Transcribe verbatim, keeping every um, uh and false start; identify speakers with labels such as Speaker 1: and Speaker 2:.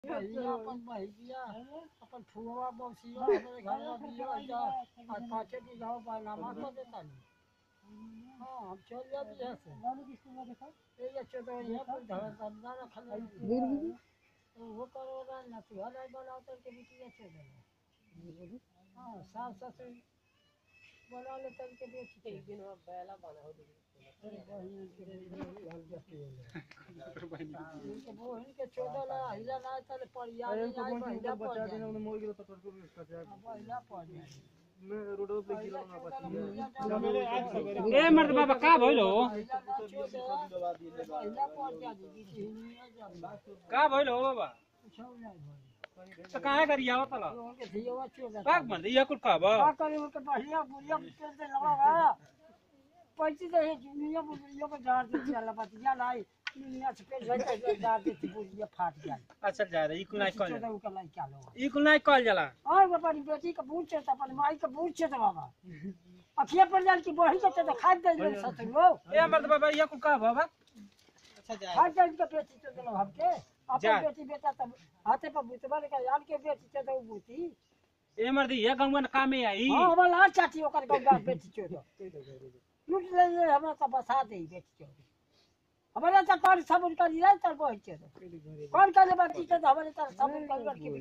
Speaker 1: अपन बहिया अपन फुआ बसिया अपने घर में बिया जा और पाछे की गांव बानामा को देता नहीं। हां हम चल जा बिया से लालू की स्कूल में देखो ये ये चोदो यहां पर धंधा रखल है वो करोगा ना तू हलाई बनाओ तो के बिटिया चोदो। हां सास ससुर बना ले तल के बेच के एक दिन में बैला बना हो अरे बहन के हाल जाती है के बहन के चोदो ला हिला ना चले परिया नहीं बहिला बचा देना उन्हें मोर गिरो तो कर को इसका क्या बहिला पड़ जाए मैं रोड पे गिरो ना बच मेरे आज सवेरे ए मर्द बाबा का भइलो बहिला पड़ जा दी का भइलो बाबा पूछो नहीं तो काहे करी आवत ला के दियवा चोदा पाक मर दिया कुल का बा का करे के बढ़िया बुढ़िया पे दे लगा पैसे दे दुनिया बुढ़िया को झाड़ दे चला बतिया लाई दुनिया से पे झाड़ दे बुढ़िया फाट जाए अच्छा जा रे ई कुल नहीं कल चोदा के लाई चलो ई कुल नहीं कल जाला और बाबा बेटी के बूढ़ से अपन माई के बूढ़ से बाबा अखिया पर जाल की बही के तो खा दे सतुरो ए मर्द बाबा ये कुल का बाबा अच्छा जा खा दे के बेटी तो दे हमके अपन बेटी बेटा तब हाथे पर बुतबा के यार के बेटी से तो बूती ए मर्दी ये गंगवन कामे आई हां वाला चाची ओकर गंगा बेटी चोदो लूट ले हमरा तो बसा दे बेटी चोदो हमरा तो कर सब उनका रिया तर बह चोदो कौन करे बात की तो हमरा तो सब कर के